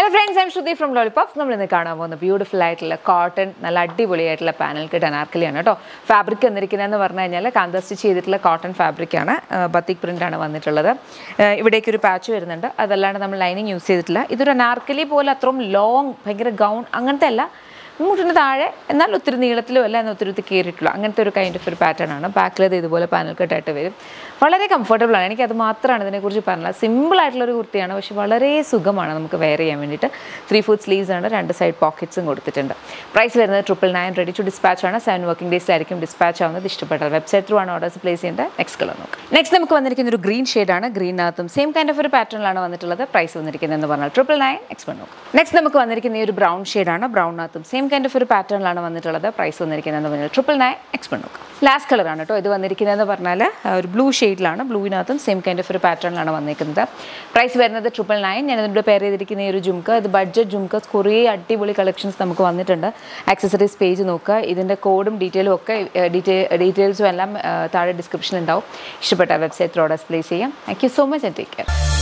Hello friends, I'm Shruti from Lollipops. We will see a beautiful cotton, panel kit Anarkali. Fabric is cotton fabric. Batik print. Here is a patch. Lining use this is Anarkali long gown. മുട്ടിന് താഴെ എന്നാൽ ഒത്തിരി നീളത്തിലോ അല്ല ഒത്തിരി കീറിയിട്ടുള്ള അങ്ങനത്തെ ഒരു kind of ഒരു pattern ആണ് ബാക്കിൽ ഇതുപോലെ പാനൽ കട്ട് ആയിട്ട് വരും വളരെ കംഫർട്ടബിൾ ആണ് എനിക്ക് അത് മാത്രമാണ് ഇതിനെക്കുറിച്ച് പറഞ്ഞത് സിമ്പിൾ ആയിട്ടുള്ള ഒരു കുർത്തിയാണ് പക്ഷേ വളരെ സുഖമാണ് നമുക്ക് വെയർ ചെയ്യാൻ വേണ്ടിയിട്ട് 3/4 സ്ലീവ്സ് ആണ് രണ്ട് സൈഡ് പോക്കറ്റ്സും കൊടുത്തിട്ടുണ്ട് പ്രൈസ് വരുന്നത് 999 റെഡി ടു ഡിസ്പാച്ച് ആണ് 7 വർക്കിംഗ് ഡേയ്സ് ആയിരിക്കും ഡിസ്പാച്ച് ആവുന്നത് ഇഷ്ടപ്പെട്ടാൽ വെബ്സൈറ്റ് ത്രൂ ആണ് ഓർഡേഴ്സ് പ്ലേസ് ചെയ്യേണ്ടത് നെക്സ്റ്റ് കളർ നോക്കാം നെക്സ്റ്റ് നമുക്ക് വന്നിരിക്കുന്ന ഒരു ഗ്രീൻ ഷെയ്ഡ് ആണ് ഗ്രീനകത്തും സെയിം കൈൻഡ് ഓഫ് ഒരു പാറ്റേണിലാണ് വന്നിട്ടുള്ളത് പ്രൈസ് വന്നിരിക്കുന്നത് എന്ന് പറഞ്ഞാൽ 999 എക്സ്പെൻഡ് നോക്കാം നെക്സ്റ്റ് നമുക്ക് വന്നിരിക്കുന്ന ഈ ഒരു ബ്രൗൺ ഷെയ്ഡ് ആണ് ബ്രൗണിനകത്തും സെയിം കൈൻഡ് ഓഫ് ഒരു പാറ്റേണിലാണ് വന്നിട്ടുള്ളത് പ്രൈസ് വന്നിരിക്കുന്നത് എന്ന് പറഞ്ഞാൽ 999 എക്സ്പെൻഡ് നോക്കാം ലാസ്റ്റ് കളർ ആണ് കേട്ടോ ഇത് വന്നിരിക്കുന്നതെന്ന് പറഞ്ഞാൽ ഒരു ബ്ലൂ ഷെയ്ഡിലാണ് ബ്ലൂവിനകത്തും സെയിം കൈൻഡ് ഓഫ് ഒരു പാറ്റേണിലാണ് വന്നിരിക്കുന്നത് പ്രൈസ് വരുന്നത് 999 ഞാൻ ഇതിൻ്റെ പേര് ചെയ്തിരിക്കുന്ന ഈ ഒരു ജുംക ഇത് ബഡ്ജറ്റ് ജുംകസ് കുറേ അടിപൊളി കളക്ഷൻസ് നമുക്ക് വന്നിട്ടുണ്ട് ആക്സസറീസ് പേജ് നോക്കുക ഇതിൻ്റെ കോഡും ഡീറ്റെയിലും ഒക്കെ ഡീറ്റെയിൽസും എല്ലാം താഴെ ഡിസ്ക്രിപ്ഷനിൽ ഉണ്ടാവും ഇഷ്ടപ്പെട്ട വെബ്സൈറ്റ് ഓർഡേഴ്സ് പ്ലേസ് ചെയ്യാം thank you so much and take care